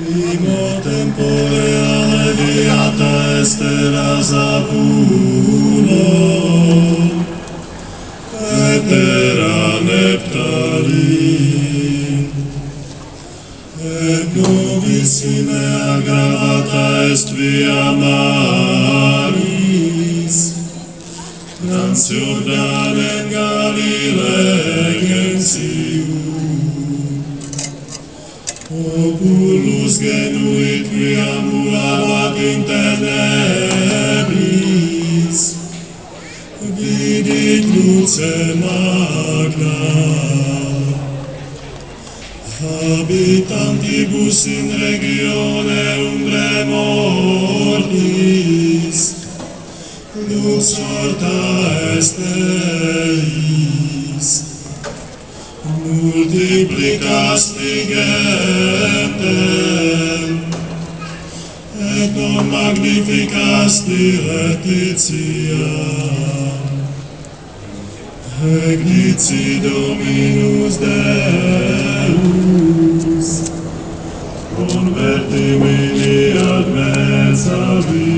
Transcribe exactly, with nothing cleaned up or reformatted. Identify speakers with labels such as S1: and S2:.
S1: Primo tempore alleviata estera sapulo, etera neptalim, et novissime aggravata est via maris, trans Jordanem Galilecensium. Populus genuit qui ambulabat in tenebris, vidit luce magna. Habitantibus in regione umbre mortis, lux orta est eis. Multiplicasti gentem, et non magnificasti retitiam. Egnici Dominus Deus, convertimini ad mensa vita.